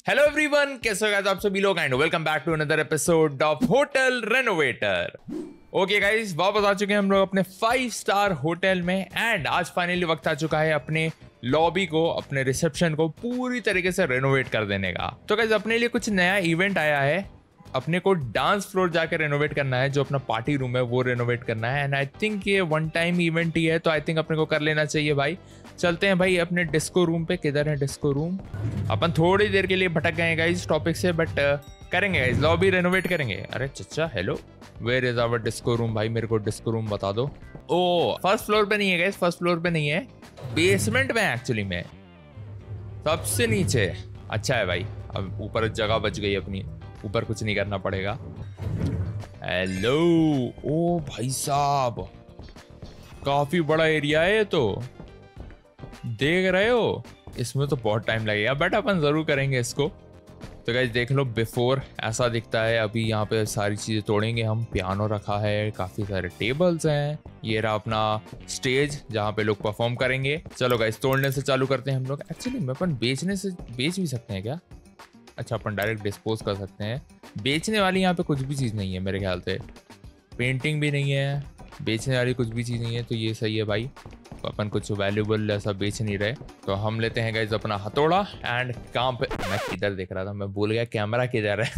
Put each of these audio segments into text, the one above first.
Hello everyone, कैसे हो guys आप सभी लोग and welcome back to another episode of hotel renovator. Okay guys, वापस आ चुके हैं हम लोग अपने 5 स्टार होटल में एंड आज फाइनली वक्त आ चुका है अपने लॉबी को, अपने रिसेप्शन को पूरी तरीके से रेनोवेट कर देने का। तो गाइस अपने लिए कुछ नया इवेंट आया है, अपने को डांस फ्लोर जाकर रेनोवेट करना है, जो अपना पार्टी रूम है वो रेनोवेट करना है एंड आई थिंक ये वन टाइम इवेंट ही है, तो आई थिंक अपने को कर लेना चाहिए भाई। चलते हैं भाई अपने डिस्को रूम पे। किधर है डिस्को रूम? अपन थोड़ी देर के लिए भटक गए गाइस टॉपिक से, बट करेंगे गाइस, लॉबी रेनोवेट करेंगे। अरे चचा hello, where is our disco room? भाई मेरे को डिस्को रूम बता दो। ओ फर्स्ट फ्लोर पे नहीं है गाइस, फर्स्ट फ्लोर पे नहीं है, बेसमेंट में एक्चुअली में, सबसे नीचे। अच्छा है भाई, अब ऊपर जगह बच गई अपनी, ऊपर कुछ नहीं करना पड़ेगा। हेलो, ओ भाई साहब काफी बड़ा एरिया है ये, तो देख रहे हो, इसमें तो बहुत टाइम लगेगा बट अपन जरूर करेंगे इसको। तो गाइस देख लो, बिफोर ऐसा दिखता है। अभी यहाँ पे सारी चीजें तोड़ेंगे हम, पियानो रखा है, काफी सारे टेबल्स हैं, ये रहा अपना स्टेज जहाँ पे लोग परफॉर्म करेंगे। चलो गाइस तोड़ने से चालू करते हैं हम लोग। एक्चुअली में अपन बेचने से बेच भी सकते हैं क्या? अच्छा, अपन डायरेक्ट डिस्पोज कर सकते हैं। बेचने वाली यहाँ पे कुछ भी चीज़ नहीं है मेरे ख्याल से, पेंटिंग भी नहीं है, बेचने वाली कुछ भी चीज़ नहीं है, तो ये सही है भाई। अपन कुछ वैल्यूबल ऐसा बेच नहीं रहे, तो हम लेते हैं गाइस अपना हथौड़ा एंड काम पे। मैं किधर देख रहा था, मैं भूल गया कैमरा किधर है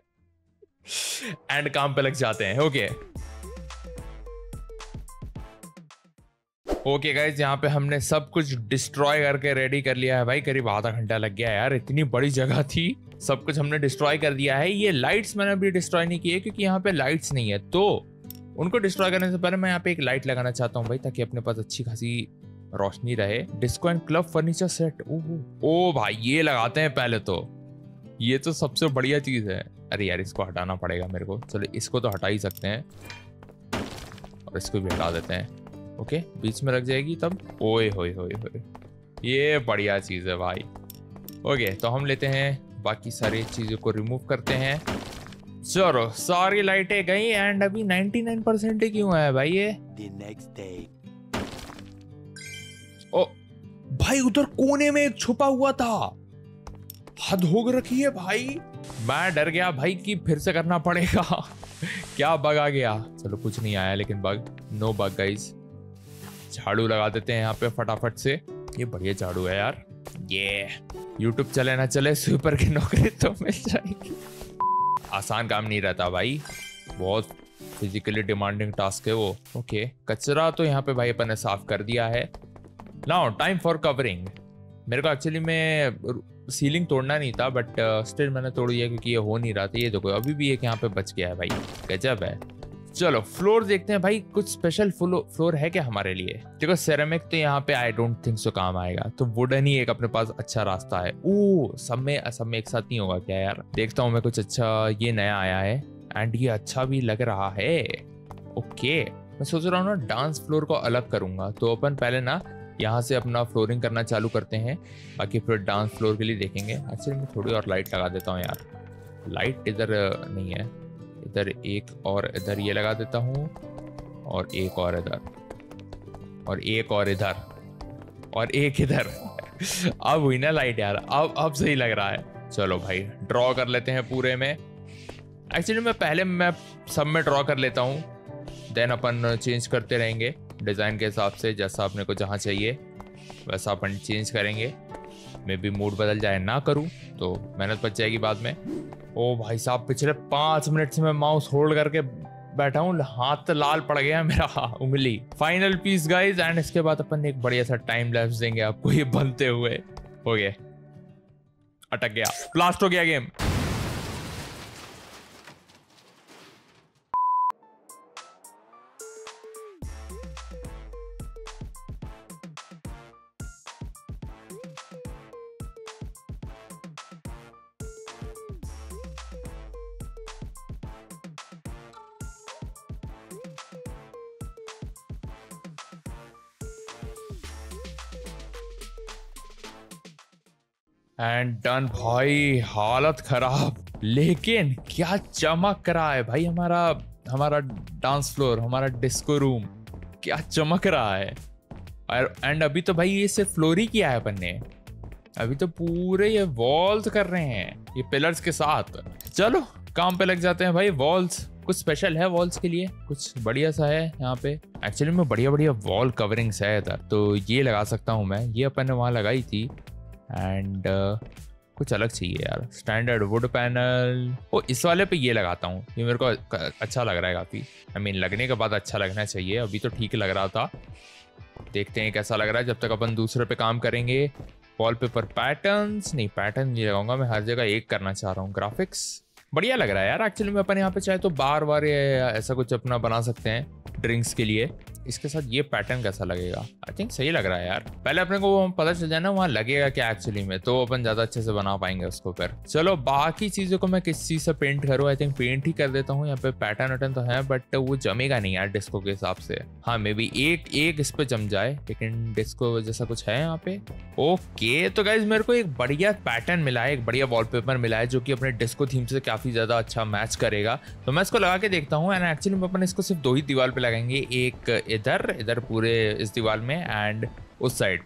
एंड काम पे लग जाते हैं। ओके गाइस, यहाँ पे हमने सब कुछ डिस्ट्रॉय करके रेडी कर लिया है भाई। करीब आधा घंटा लग गया यार, इतनी बड़ी जगह थी, सब कुछ हमने डिस्ट्रॉय कर दिया है। ये लाइट्स मैंने अभी डिस्ट्रॉय नहीं किए क्योंकि यहाँ पे लाइट्स नहीं है, तो उनको डिस्ट्रॉय करने से पहले मैं यहाँ पे एक लाइट लगाना चाहता हूँ भाई, ताकि अपने पास अच्छी खासी रोशनी रहे। Disco and club furniture set, ओ भाई ये लगाते हैं पहले तो, ये तो सबसे बढ़िया चीज है। अरे यार इसको हटाना पड़ेगा मेरे को, चलो इसको तो हटा ही सकते हैं और इसको भी हटा देते हैं। ओके, बीच में रख जाएगी तब। ओए होए होए होए, ये बढ़िया चीज है भाई। ओके, तो हम लेते हैं बाकी सारी चीजों को रिमूव करते हैं। चलो सारी लाइटें गई एंड अभी 99% ही क्यों है भाई ये? ओ भाई, उधर कोने में एक छुपा हुआ था, हद हो रखी है भाई। मैं डर गया भाई कि फिर से करना पड़ेगा क्या बग आ गया? चलो कुछ नहीं आया, लेकिन बग नो बग गाइस। झाड़ू लगा देते हैं यहाँ पे फटाफट से, ये बढ़िया झाड़ू है यार। ये यूट्यूब चले ना चले, स्वीपर की नौकरी तो मिल जाएगी। आसान काम नहीं रहता भाई, बहुत फिजिकली डिमांडिंग टास्क है वो। ओके, कचरा तो यहाँ पे भाई अपन ने साफ कर दिया है। Now time for covering. मेरे को एक्चुअली में सीलिंग तोड़ना नहीं था, बट स्टिल मैंने तोड़ दिया क्योंकि ये हो नहीं रहा था। ये देखो अभी भी एक यहाँ पे बच गया है भाई, गजब है। चलो फ्लोर देखते हैं भाई, कुछ स्पेशल फ्लोर है क्या हमारे लिए? देखो सेरेमिक तो यहाँ पे आई डोंट थिंक सो काम आएगा, तो वुडन ही एक अपने पास अच्छा रास्ता है। ओ सब में एक साथ नहीं होगा क्या यार? देखता हूँ मैं कुछ अच्छा, ये नया आया है एंड ये अच्छा भी लग रहा है। ओके, मैं सोच रहा हूँ ना डांस फ्लोर को अलग करूंगा, तो अपन पहले ना यहाँ से अपना फ्लोरिंग करना चालू करते हैं, बाकी फिर डांस फ्लोर के लिए देखेंगे। एक्चुअली मैं थोड़ी और लाइट लगा देता हूँ यार, लाइट इधर नहीं है, इधर एक और इधर ये लगा देता हूँ, और एक और इधर, और एक और इधर, और एक इधर अब हुई ना लाइट यार, अब सही लग रहा है। चलो भाई ड्रॉ कर लेते हैं पूरे में। एक्चुअली मैं सब में ड्रॉ कर लेता हूँ, देन अपन चेंज करते रहेंगे डिज़ाइन के हिसाब से, जैसा अपने को जहाँ चाहिए वैसा अपन चेंज करेंगे। मे भी मूड बदल जाए, ना करूँ तो मेहनत बच जाएगी बाद में। ओ भाई साहब, पिछले 5 मिनट से मैं माउस होल्ड करके बैठा हूँ, हाथ लाल पड़ गया मेरा उंगली। फाइनल पीस गाइस, एंड इसके बाद अपन एक बढ़िया सा टाइम लैप्स देंगे आपको ये बनते हुए। हो गया, अटक गया, ब्लास्ट हो गया गेम। एंड डन भाई, हालत खराब, लेकिन क्या चमक रहा है भाई हमारा डांस फ्लोर, हमारा डिस्को रूम, क्या चमक रहा है। एंड अभी तो भाई ये सिर्फ फ्लोर ही किया है अपन ने, अभी तो पूरे ये वॉल्स कर रहे हैं ये पिलर्स के साथ। चलो काम पे लग जाते हैं भाई। वॉल्स कुछ स्पेशल है वॉल्स के लिए, कुछ बढ़िया सा है यहाँ पे। एक्चुअली में बढ़िया बढ़िया वॉल कवरिंग्स है इधर, तो ये लगा सकता हूँ मैं। ये अपन ने वहाँ लगाई थी। एंड कुछ अलग चाहिए यार। स्टैंडर्ड वुड पैनल, ओ इस वाले पे ये लगाता हूँ। ये मेरे को अच्छा लग रहा है काफ़ी। आई मीन लगने के बाद अच्छा लगना चाहिए। अभी तो ठीक लग रहा था, देखते हैं कैसा लग रहा है जब तक अपन दूसरे पे काम करेंगे। वॉलपेपर पैटर्न्स नहीं, पैटर्न नहीं लगाऊंगा मैं, हर जगह एक करना चाह रहा हूँ। ग्राफिक्स बढ़िया लग रहा है यार। एक्चुअली में अपन यहाँ पे चाहे तो बार बार ऐसा कुछ अपना बना सकते हैं ड्रिंक्स के लिए। इसके साथ ये पैटर्न कैसा लगेगा? आई थिंक सही लग रहा है यार। पहले अपने को पता चल जाए ना वहाँ लगेगा क्या एक्चुअली में, तो अपन ज्यादा अच्छे से बना पाएंगे उसको। फिर चलो बाकी चीजों को मैं किस चीज से पेंट करूँ? आई थिंक पेंट ही कर देता हूँ। यहाँ पे पैटर्न वैटर्न तो है बट वो जमेगा नहीं यार डिस्को के हिसाब से। हाँ मे बी एक इस पे जम जाए, लेकिन डिस्को जैसा कुछ है यहाँ पे। ओके तो गाइज मेरे को एक बढ़िया पैटर्न मिला है, एक बढ़िया वॉलपेपर मिला है जो कि अपने डिस्को थीम से काफी ज्यादा अच्छा मैच करेगा। तो मैं इसको लगा के देखता हूँ। एंड एक्चुअली में अपन इसको सिर्फ 2 ही दीवार पे लगाएंगे, एक इधर पूरे इस दीवार में एंड उस साइड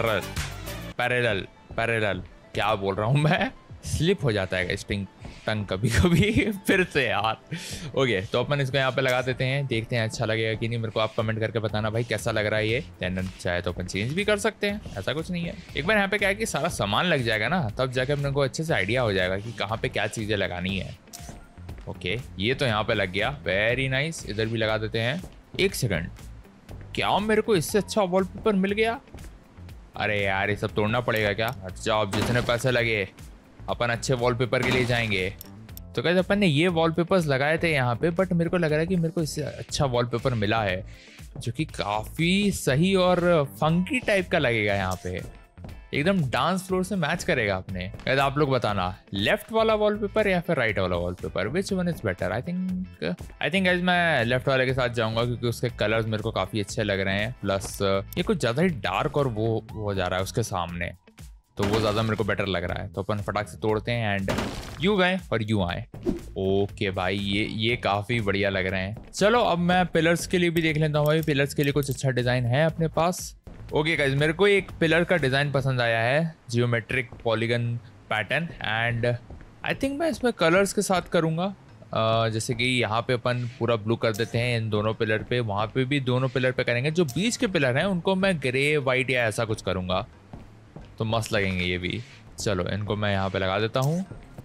पैरेलल क्या बोल रहा हूँ मैं, स्लिप हो जाता है स्टिंग टंग कभी कभी फिर से यार। ओके तो अपन इसको यहाँ पे लगा देते हैं, देखते हैं अच्छा लगेगा कि नहीं। मेरे को आप कमेंट करके बताना भाई कैसा लग रहा है ये। देन चाहे तो अपन चेंज भी कर सकते हैं, ऐसा कुछ नहीं है। एक बार यहाँ पे क्या है कि सारा सामान लग जाएगा ना, तब जाके अपने को अच्छे से आइडिया हो जाएगा कि कहाँ पे क्या चीजें लगानी है। ओके ये तो यहाँ पे लग गया, वेरी नाइस। इधर भी लगा देते हैं। 1 सेकंड, क्या मेरे को इससे अच्छा वॉलपेपर मिल गया? अरे यार ये सब तोड़ना पड़ेगा क्या? अच्छा अब जितने पैसे लगे अपन अच्छे वॉलपेपर के लिए जाएंगे। तो कहते अपन ने ये वॉलपेपर्स लगाए थे यहाँ पे, बट मेरे को लग रहा है कि मेरे को इससे अच्छा वॉलपेपर मिला है जो कि काफ़ी सही और फंकी टाइप का लगेगा यहाँ पे, एकदम डांस फ्लोर से मैच करेगा अपने। कहते आप लोग बताना लेफ्ट वाला वॉलपेपर या फिर राइट वाला wallpaper, which one is better? I think guys मैं लेफ्ट वाले के साथ जाऊंगा क्योंकि उसके कलर्स मेरे को काफ़ी अच्छे लग रहे हैं। प्लस ये कुछ ज़्यादा ही डार्क और वो हो जा रहा है उसके सामने, तो वो ज़्यादा मेरे को बेटर लग रहा है। तो अपन फटाक से तोड़ते हैं एंड यूँ गए और यूँ आए। ओके भाई ये काफ़ी बढ़िया लग रहे हैं। चलो अब मैं पिलर्स के लिए भी देख लेता हूँ भाई, पिलर्स के लिए कुछ अच्छा डिज़ाइन है अपने पास। ओके गाइस मेरे को एक पिलर का डिज़ाइन पसंद आया है, geometric polygon pattern. And I think मैं इसमें कलर्स के साथ करूँगा। जैसे कि यहाँ पे अपन पूरा ब्लू कर देते हैं इन दोनों पिलर पे, वहाँ पे भी दोनों पिलर पे करेंगे। जो बीच के पिलर हैं उनको मैं ग्रे वाइट या ऐसा कुछ करूँगा, तो मस्त लगेंगे ये भी। चलो इनको मैं यहाँ पे लगा देता हूँ।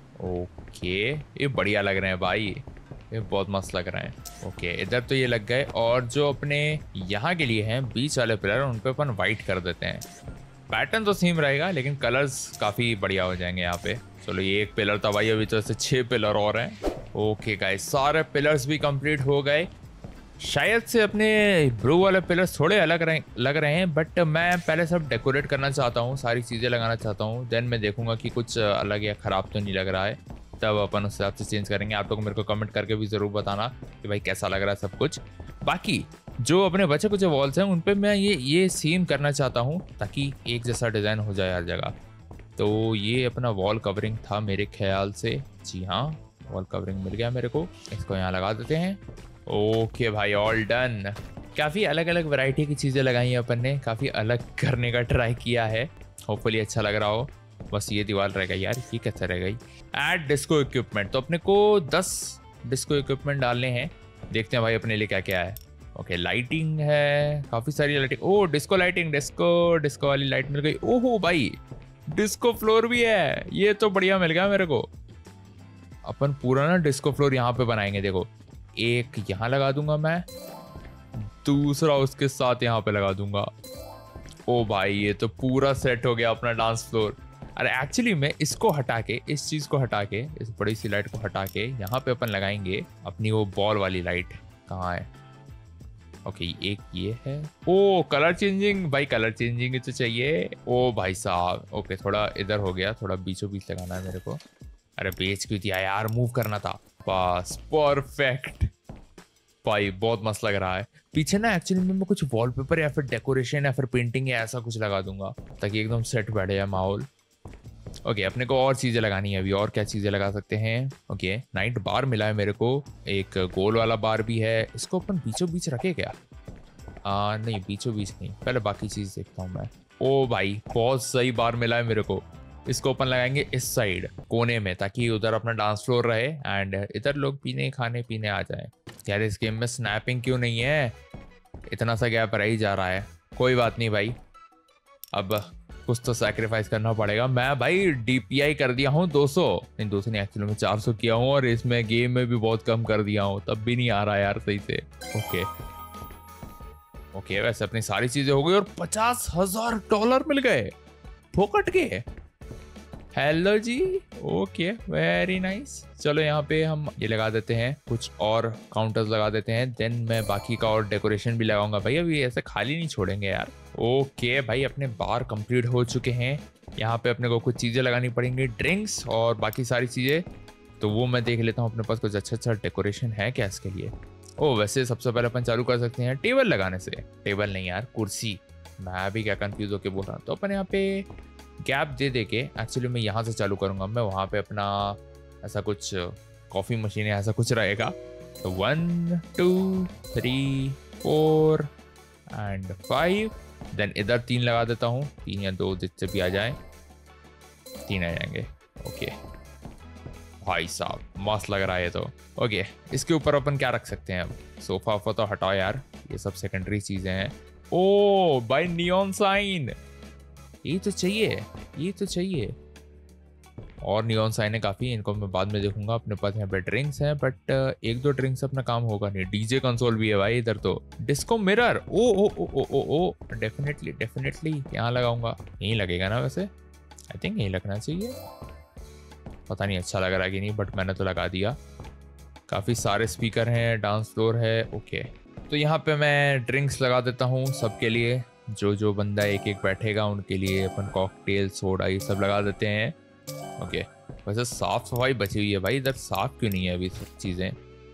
ओके ये बढ़िया लग रहे हैं भाई, ये बहुत मस्त लग रहे हैं। ओके इधर तो ये लग गए, और जो अपने यहाँ के लिए हैं बीच वाले पिलर उन पे अपन वाइट कर देते हैं। पैटर्न तो सेम रहेगा लेकिन कलर्स काफ़ी बढ़िया हो जाएंगे यहाँ पे। चलो ये एक पिलर था भाई, अभी तो ऐसे 6 पिलर और हैं। ओके गाइस सारे पिलर्स भी कंप्लीट हो गए। शायद से अपने ब्लू वाले पिलर्स थोड़े अलग लग रहे हैं, बट मैं पहले सब डेकोरेट करना चाहता हूँ, सारी चीज़ें लगाना चाहता हूँ। देन मैं देखूंगा कि कुछ अलग या ख़राब तो नहीं लग रहा है, तब अपन उस हिसाब से चेंज करेंगे। आप लोग मेरे को कमेंट करके भी ज़रूर बताना कि भाई कैसा लग रहा है सब कुछ। बाकी जो अपने बचे कुछ वॉल्स हैं उन पर मैं ये सेम करना चाहता हूँ ताकि एक जैसा डिज़ाइन हो जाए हर जगह। तो ये अपना वॉल कवरिंग था मेरे ख्याल से। जी हाँ वॉल कवरिंग मिल गया मेरे को, इसको यहाँ लगा देते हैं। ओके भाई ऑल डन। काफ़ी अलग अलग वैरायटी की चीज़ें लगाई हैं अपन ने, काफ़ी अलग करने का ट्राई किया है। होपफुली अच्छा लग रहा हो। बस ये दीवार रह गई यार, ये कैसे रह गई? ऐड डिस्को इक्विपमेंट, तो अपने को 10 डिस्को इक्विपमेंट डालने हैं। देखते हैं भाई अपने लिए क्या क्या है। ओके लाइटिंग है, काफ़ी सारी lighting. Oh disco lighting, disco वाली लाइट मिल गई। ओहो भाई डिस्को फ्लोर भी है, ये तो बढ़िया मिल गया मेरे को। अपन पूरा ना डिस्को फ्लोर यहाँ पे बनाएंगे। देखो एक यहाँ लगा दूंगा मैं, दूसरा उसके साथ यहाँ पे लगा दूंगा। ओ भाई ये तो पूरा सेट हो गया अपना डांस फ्लोर। अरे एक्चुअली मैं इसको हटा के, इस चीज़ को हटा के, इस बड़ी सी लाइट को हटा के यहाँ पे अपन लगाएंगे अपनी वो बॉल वाली लाइट। कहाँ है? ओके एक ये है। ओ कलर चेंजिंग भाई, कलर चेंजिंग तो चाहिए। ओ भाई साहब ओके थोड़ा इधर हो गया, थोड़ा बीचों बीच लगाना है मेरे को। अरे बेच क्यों दिया यार, मूव करना था। बस परफेक्ट भाई, बहुत मस्त लग रहा है। पीछे ना एक्चुअली मैं कुछ वॉलपेपर या फिर डेकोरेशन या फिर पेंटिंग या ऐसा कुछ लगा दूंगा ताकि एकदम सेट बैठ जाए माहौल। ओके अपने को और चीज़ें लगानी है अभी, और क्या चीज़ें लगा सकते हैं? ओके नाइट बार मिला है मेरे को, एक गोल वाला बार भी है। इसको अपन बीचों बीच रखे क्या? नहीं बीचों बीच नहीं, पहले बाकी चीज़ देखता हूँ मैं। ओ भाई बहुत सही बार मिला है मेरे को। इसको अपन लगाएंगे इस साइड कोने में, ताकि उधर अपना डांस फ्लोर रहे एंड इधर लोग पीने खाने पीने आ जाए। यार इस गेम में स्नैपिंग क्यों नहीं है, इतना सा गैप रह ही जा रहा है। कोई बात नहीं भाई, अब कुछ तो सैक्रिफाइस करना पड़ेगा। मैं भाई DPI कर दिया हूँ 200 नहीं, 200 नहीं, एक्चुअली में 400 किया हूँ, और इसमें गेम में भी बहुत कम कर दिया हूँ, तब भी नहीं आ रहा यार सही से। ओके वैसे अपनी सारी चीजें हो गई और $50,000 मिल गए फोकट के। हेलो जी, ओके वेरी नाइस। चलो यहाँ पे हम ये लगा देते हैं, कुछ और काउंटर्स लगा देते हैं, देन मैं बाकी का और डेकोरेशन भी लगाऊंगा भाई, अभी ऐसे खाली नहीं छोड़ेंगे यार। ओके भाई अपने बार कंप्लीट हो चुके हैं। यहाँ पे अपने को कुछ चीज़ें लगानी पड़ेंगी, ड्रिंक्स और बाकी सारी चीज़ें, तो वो मैं देख लेता हूँ अपने पास कुछ अच्छा डेकोरेशन है क्या इसके लिए। ओ वैसे सबसे पहले अपन चालू कर सकते हैं टेबल लगाने से। टेबल नहीं यार, कुर्सी, मैं भी क्या कंफ्यूज होके बोल रहा हूँ। तो अपन यहाँ पे गैप दे के, एक्चुअली मैं यहाँ से चालू करूँगा, मैं वहाँ पे अपना ऐसा कुछ कॉफ़ी मशीन है ऐसा कुछ रहेगा। तो 1 2 3 4 एंड 5, देन इधर 3 लगा देता हूँ, 3 या 2 जिससे भी आ जाए, 3 आ जाएंगे। ओके भाई साहब मस्त लग रहा है ये तो। ओके इसके ऊपर अपन क्या रख सकते हैं अब, सोफा वोफा तो हटाओ यार, ये सब सेकेंडरी चीज़ें हैं। ओ भाई नियॉन साइन, ये तो चाहिए, ये तो चाहिए। और नियॉन साइन है काफ़ी, इनको मैं बाद में देखूंगा। अपने पास यहाँ पे ड्रिंक्स हैं, बट 1-2 ड्रिंक्स अपना काम होगा नहीं। डीजे कंसोल भी है भाई इधर, तो डिस्को मिरर, ओ ओ ओ ओ ओ ओ डेफिनेटली यहाँ लगाऊंगा। यहीं लगेगा ना वैसे, आई थिंक यहीं लगना चाहिए, पता नहीं अच्छा लग रहा है कि नहीं, बट मैंने तो लगा दिया। काफ़ी सारे स्पीकर हैं, डांस फ्लोर है। ओके तो यहाँ पे मैं ड्रिंक्स लगा देता हूँ सबके लिए, जो बंदा एक एक बैठेगा उनके लिए अपन कॉकटेल सोडा ये सब लगा देते हैं। ओके वैसे साफ सफाई बची हुई है भाई इधर, साफ क्यों नहीं है अभी सब चीज़ें,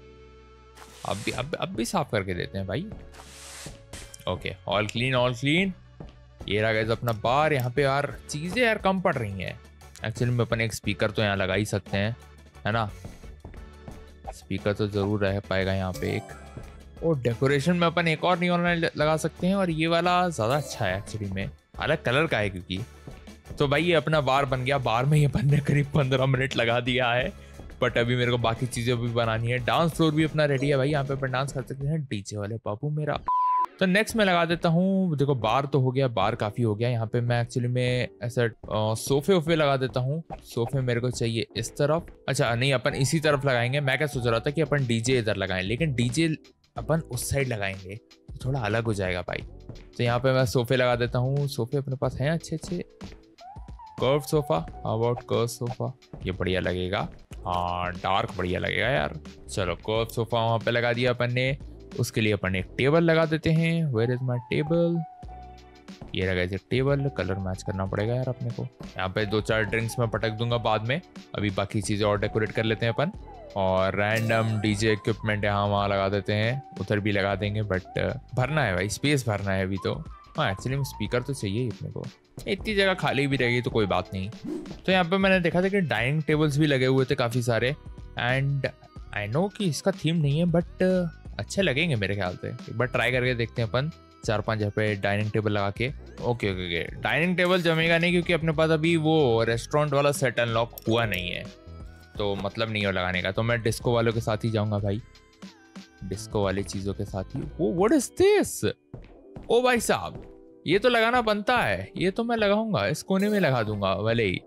अब भी साफ करके देते हैं भाई। Okay all clean. ये रहा गाइस अपना बार। यहाँ पे यार चीज़ें यार कम पड़ रही हैं एक्चुअली में, अपन एक स्पीकर तो यहाँ लगा ही सकते हैं, है ना, स्पीकर तो ज़रूर रह पाएगा यहाँ पे एक। और डेकोरेशन में अपन एक और नियॉन लाइट लगा सकते हैं, और ये वाला ज़्यादा अच्छा है एक्चुअली में, अलग कलर का है क्योंकि। तो भाई ये अपना बार बन गया। बार में ये अपन ने करीब 15 मिनट लगा दिया है, बट अभी मेरे को बाकी चीज़ें भी बनानी है। डांस फ्लोर भी अपना रेडी है भाई, यहाँ पे अपन डांस कर सकते हैं, डीजे वाले बाबू मेरा। तो नेक्स्ट मैं लगा देता हूँ, देखो बार तो हो गया, बार काफ़ी हो गया। यहाँ पे मैं एक्चुअली में ऐसा सोफे वोफे लगा देता हूँ। सोफे मेरे को चाहिए इस तरफ, अच्छा नहीं अपन इसी तरफ लगाएंगे। मैं क्या सोच रहा था कि अपन डीजे इधर लगाएं, लेकिन डीजे अपन उस साइड लगाएंगे तो थोड़ा अलग हो जाएगा भाई। तो यहाँ पे मैं सोफे लगा देता हूँ। सोफे अपने पास हैं अच्छे curve sofa, about curve sofa, ये बढ़िया लगेगा, हाँ डार्क बढ़िया लगेगा यार। चलो कर्व सोफा वहाँ पे लगा दिया अपन ने। उसके लिए अपन एक टेबल लगा देते हैं। वेयर इज माई टेबल, ये लगा इसे टेबल, कलर मैच करना पड़ेगा यार अपने को। यहाँ पे 2-4 ड्रिंक्स मैं पटक दूंगा बाद में, अभी बाकी चीज़ें और डेकोरेट कर लेते हैं अपन। और रैंडम डीजे इक्विपमेंट यहाँ वहाँ लगा देते हैं, उधर भी लगा देंगे, बट भरना है भाई, स्पेस भरना है अभी तो। हाँ एक्चुअली में स्पीकर तो चाहिए ही अपने को, इतनी जगह खाली भी रहेगी तो कोई बात नहीं। तो यहाँ पे मैंने देखा था कि डाइनिंग टेबल्स भी लगे हुए थे काफ़ी सारे, एंड आई नो कि इसका थीम नहीं है, बट अच्छे लगेंगे मेरे ख्याल से। एक बार ट्राई करके देखते हैं अपन 4-5 यहाँ पे डाइनिंग टेबल लगा के। ओके डाइनिंग टेबल जमेगा नहीं क्योंकि अपने पास अभी वो रेस्टोरेंट वाला सेट अनलॉक हुआ नहीं है, तो मतलब नहीं हो लगाने का। तो मैं डिस्को वालों के साथ ही जाऊंगा भाई, डिस्को वाली चीज़ों के साथ ही। ओ व्हाट इज दिस, ओ भाई साहब ये तो लगाना बनता है, ये तो मैं लगाऊंगा, इस कोने में लगा दूंगा भले ही।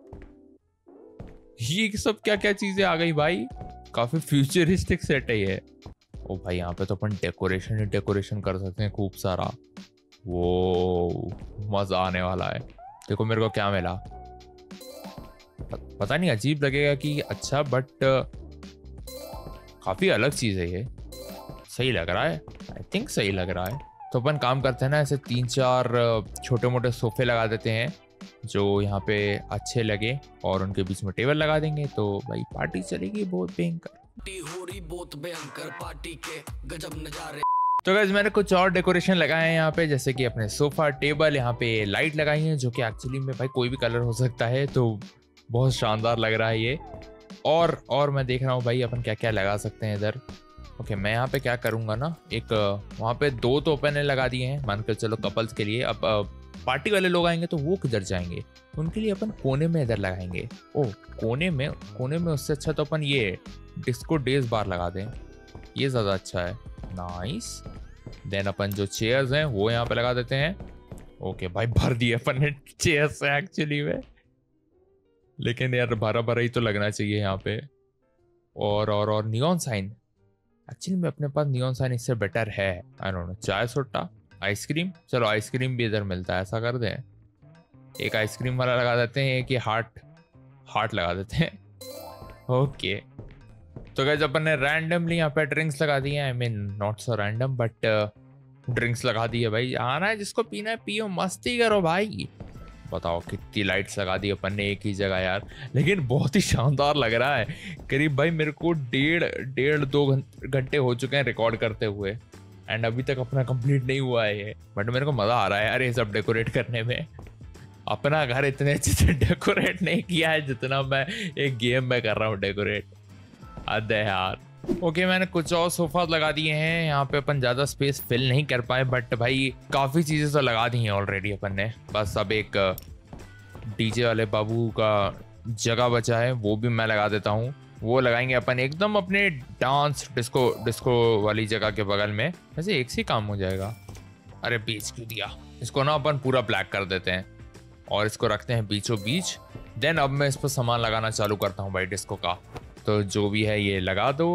ये सब क्या क्या चीजें आ गई भाई, काफी फ्यूचरिस्टिक सेट है ये। ओ भाई यहाँ पे तो अपन डेकोरेशन ही डेकोरेशन कर सकते हैं खूब सारा, वो मजा आने वाला है। देखो मेरे को क्या मिला, पता नहीं अजीब लगेगा कि अच्छा, बट काफी अलग चीज है ये, सही लग रहा है, आई थिंक सही लग रहा है। तो अपन काम करते हैं ना, ऐसे 3-4 छोटे मोटे सोफे लगा देते हैं जो यहाँ पे अच्छे लगे, और उनके बीच में टेबल लगा देंगे, तो भाई पार्टी चलेगी बहुत भयंकर। हो रही बहुत भयंकर पार्टी के गजब नजारे। तो गाइस मैंने कुछ और डेकोरेशन लगाए हैं यहाँ पे, जैसे कि अपने सोफा टेबल, यहाँ पे लाइट लगाई है जो कि एक्चुअली में भाई कोई भी कलर हो सकता है, तो बहुत शानदार लग रहा है ये। और मैं देख रहा हूँ भाई अपन क्या क्या लगा सकते हैं इधर। ओके मैं यहाँ पे क्या करूँगा ना, एक वहाँ पे 2 तो अपन ने लगा दिए हैं, मान कर चलो कपल्स के लिए। अब पार्टी वाले लोग आएंगे तो वो किधर जाएंगे, उनके लिए अपन कोने में इधर लगाएंगे। ओ कोने में उससे अच्छा तो अपन ये डिस्को डेज बार लगा दें, ये ज़्यादा अच्छा है। नाइस। देन अपन जो चेयर्स हैं वो यहाँ पे लगा देते हैं। ओके भाई भर दिए अपन ने चेयर्स एक्चुअली में, लेकिन यार भरा भरा ही तो लगना चाहिए यहाँ पे। और नियॉन साइन, एक्चुअली में अपने पास नियॉन साइन इससे बेटर है। आई डोंट नो, चाय सुट्टा, आइसक्रीम, चलो आइसक्रीम भी इधर मिलता है, ऐसा कर दें एक आइसक्रीम वाला लगा देते हैं, एक ये हार्ट लगा देते हैं। ओके तो गाइस अपन ने रैंडमली यहाँ पे ड्रिंक्स लगा दिए, I mean not so random but drinks लगा दी है भाई। आना है जिसको पीना है पियो, मस्ती करो भाई। बताओ कितनी लाइट्स लगा दी अपन ने एक ही जगह यार, लेकिन बहुत ही शानदार लग रहा है। करीब भाई मेरे को डेढ़ 2 घंटे हो चुके हैं रिकॉर्ड करते हुए, एंड अभी तक अपना कंप्लीट नहीं हुआ है ये, बट मेरे को मजा आ रहा है यार ये सब डेकोरेट करने में। अपना घर इतने अच्छे से डेकोरेट नहीं किया है जितना मैं एक गेम में कर रहा हूँ डेकोरेट। हद है यार। ओके मैंने कुछ और सोफा लगा दिए हैं यहाँ पे, अपन ज्यादा स्पेस फिल नहीं कर पाए बट भाई काफी चीजें तो लगा दी हैं ऑलरेडी अपन ने। बस अब एक डीजे वाले बाबू का जगह बचा है, वो भी मैं लगा देता हूँ। वो लगाएंगे अपन एकदम अपने डांस डिस्को वाली जगह के बगल में। वैसे एक से काम हो जाएगा। अरे बीच क्यों दिया इसको ना, अपन पूरा ब्लैक कर देते हैं और इसको रखते हैं बीचों बीच। देन अब मैं इस पर सामान लगाना चालू करता हूँ भाई डिस्को का। तो जो भी है ये लगा दो,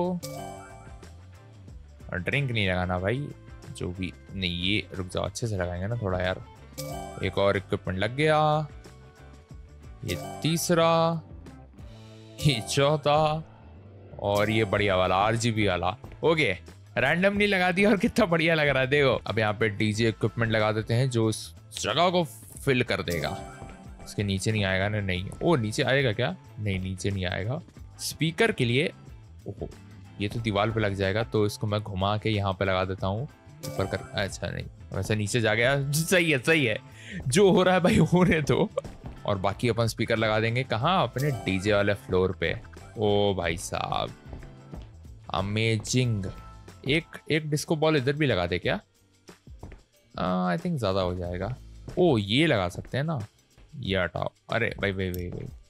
और ड्रिंक नहीं लगाना भाई, जो भी नहीं, ये रुक जाओ अच्छे से लगाएंगे ना थोड़ा यार। एक और इक्विपमेंट लग गया, ये तीसरा, ये चौथा, और ये बढ़िया वाला RGB वाला। ओके रैंडम नहीं लगा दिया और कितना बढ़िया लग रहा है देखो। अब यहाँ पे डीजे इक्विपमेंट लगा देते हैं जो इस जगह को फिल कर देगा। इसके नीचे नहीं आएगा ना, नहीं ओ नीचे आएगा क्या, नहीं नीचे नहीं आएगा। स्पीकर के लिए ओहो ये तो दीवार पे लग जाएगा, तो इसको मैं घुमा के यहाँ पे लगा देता हूँ ऊपर कर। अच्छा नहीं वैसे नीचे जा गया, सही है जो हो रहा है भाई होने दो। और बाकी अपन स्पीकर लगा देंगे कहाँ, अपने डीजे वाले फ्लोर पे। ओ भाई साहब अमेजिंग। एक डिस्को बॉल इधर भी लगा दे क्या, आई थिंक ज्यादा हो जाएगा। ओ ये लगा सकते हैं ना, ये हटाओ। अरे भाई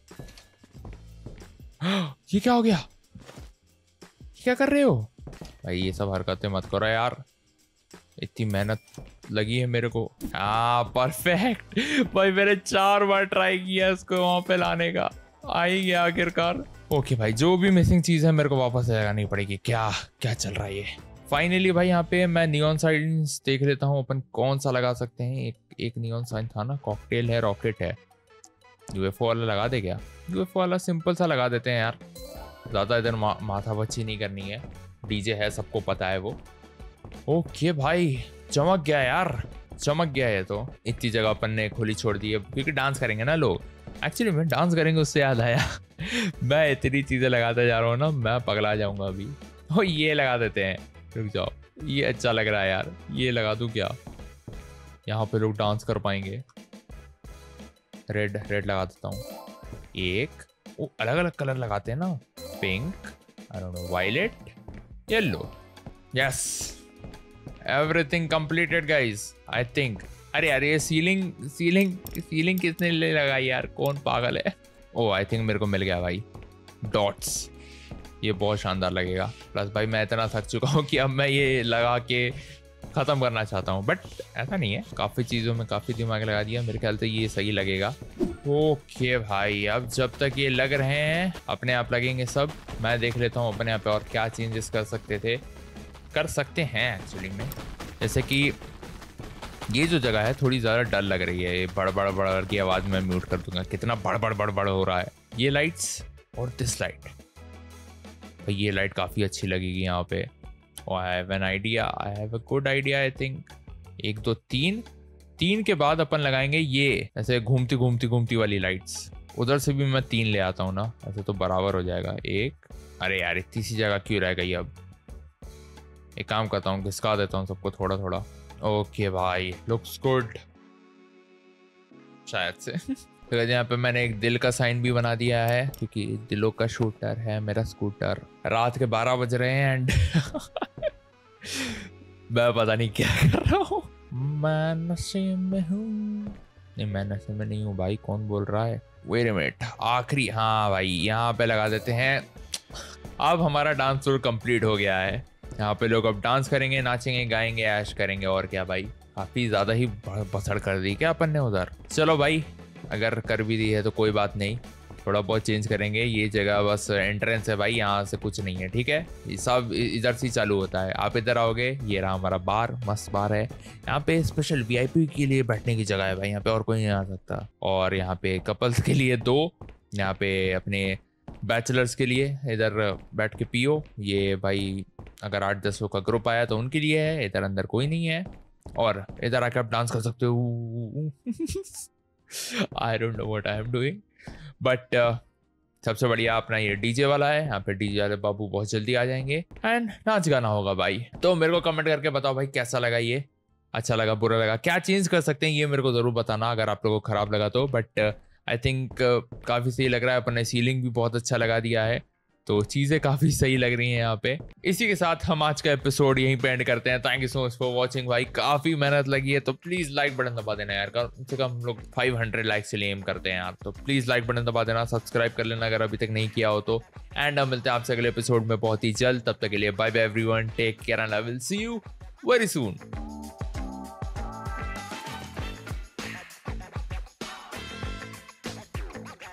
ये क्या हो गया, क्या कर रहे हो भाई, ये सब हरकतें मत करो यार, इतनी मेहनत लगी है मेरे को। परफेक्ट भाई, मैंने 4 बार ट्राई किया इसको वहां पे लाने का, आ ही गया आखिरकार। ओके भाई जो भी मिसिंग चीज है मेरे को वापस लगानी पड़ेगी। क्या चल रहा है ये। फाइनली भाई यहाँ पे मैं नियॉन साइन्स देख लेता हूँ अपन कौन सा लगा सकते हैं। एक नियॉन साइन था ना, कॉकटेल है, रॉकेट है, UFO वाला लगा दे क्या। UFO वाला सिंपल सा लगा देते हैं यार, ज्यादा इधर माथा बच्ची नहीं करनी है, डीजे है सबको पता है वो। ओके भाई चमक गया यार, चमक गया है। तो इतनी जगह अपन ने खुली छोड़ दी है क्योंकि डांस करेंगे ना लोग। एक्चुअली में डांस करेंगे उससे याद आया मैं इतनी चीजें लगाता जा रहा हूँ ना, मैं पगला जाऊंगा अभी। और ये लगा देते हैं, रुक जाओ, ये अच्छा लग रहा है यार, ये लगा दूं क्या, यहाँ पे लोग डांस कर पाएंगे। रेड लगा देता हूँ एक। वो अलग अलग कलर लगाते हैं ना, pink, I don't know, violet, yellow. Yes everything completed guys I think. अरे यार ये सीलिंग किसने ले लगाई यार, कौन पागल है। ओ आई थिंक मेरे को मिल गया भाई डॉट्स, ये बहुत शानदार लगेगा। प्लस भाई मैं इतना थक चुका हूँ कि अब मैं ये लगा के ख़त्म करना चाहता हूँ, बट ऐसा नहीं है, काफ़ी चीज़ों में काफ़ी दिमाग लगा दिया, मेरे ख्याल से ये सही लगेगा। ओके भाई अब जब तक ये लग रहे हैं अपने आप लगेंगे सब। मैं देख लेता हूँ अपने आप पे और क्या चेंजेस कर सकते हैं एक्चुअली में। जैसे कि ये जो जगह है थोड़ी ज़्यादा डल लग रही है, ये बड़ की आवाज़ में म्यूट कर दूंगा, कितना बड़ हो रहा है। ये लाइट्स और दिस लाइट, भाई ये लाइट काफ़ी अच्छी लगेगी यहाँ पे। I have an idea, I have a good idea I think. 1 2 3 के बाद अपन लगाएंगे ये ऐसे घूमती वाली लाइट्स। उधर से भी मैं 3 ले आता हूँ ना, ऐसे तो बराबर हो जाएगा। 1, अरे यार इतनी सी जगह क्यों रह गई। अब एक काम करता हूँ, घिसका देता हूँ सबको थोड़ा। ओके भाई लुक्स गुड शायद से तो यहाँ पे मैंने एक दिल का साइन भी बना दिया है क्योंकि दिलों का शूटर है मेरा स्कूटर। रात के 12 बज रहे हैं एंड मैं पता नहीं क्या कर रहा हूँ, मैं नशे में हूँ। नहीं मैं नशे में नहीं हूँ भाई, कौन बोल रहा है? वेट अ मिनट, आखिरी, हाँ भाई यहाँ पे लगा देते हैं। अब हमारा डांस फ्लोर कंप्लीट हो गया है। यहाँ पे लोग अब डांस करेंगे, नाचेंगे, गाएंगे, ऐश करेंगे, और क्या भाई। काफी ज्यादा ही बसड़ कर दी क्या अपन ने उधर। चलो भाई, अगर कर भी दी है तो कोई बात नहीं, थोड़ा बहुत चेंज करेंगे। ये जगह बस एंट्रेंस है भाई, यहाँ से कुछ नहीं है, ठीक है। ये सब इधर से चालू होता है। आप इधर आओगे, ये रहा हमारा बार, मस्त बार है। यहाँ पे स्पेशल वीआईपी के लिए बैठने की जगह है भाई, यहाँ पे और कोई नहीं आ सकता। और यहाँ पे कपल्स के लिए 2, यहाँ पे अपने बैचलर्स के लिए इधर बैठ के पियो। ये भाई अगर 8-10 लोग का ग्रुप आया तो उनके लिए है, इधर अंदर कोई नहीं है। और इधर आके आप डांस कर सकते हो। I don't know what I am doing, but सबसे बढ़िया अपना ये डीजे वाला है। यहाँ पे डीजे वाले बाबू बहुत जल्दी आ जाएंगे एंड नाच गाना होगा भाई। तो मेरे को कमेंट करके बताओ भाई कैसा लगा ये, अच्छा लगा, बुरा लगा, क्या चेंज कर सकते हैं ये मेरे को जरूर बताना अगर आप लोगों को खराब लगा तो। बट आई थिंक काफ़ी सही लग रहा है। अपन ने सीलिंग भी बहुत अच्छा लगा दिया है, तो चीज़ें काफ़ी सही लग रही हैं यहाँ पे। इसी के साथ हम आज का एपिसोड यहीं पे एंड करते हैं। Thank you so much for watching भाई, काफ़ी मेहनत लगी है, तो प्लीज़ लाइक बटन दबा देना यार। कम से कम हम लोग 500 लाइक से एम करते हैं यार, तो प्लीज़ लाइक बटन दबा देना, सब्सक्राइब कर लेना अगर अभी तक नहीं किया हो तो। एंड हम मिलते हैं आपसे अगले एपिसोड में बहुत ही जल्द। तब तक के लिए bye bye everyone, take care and I will see you very soon.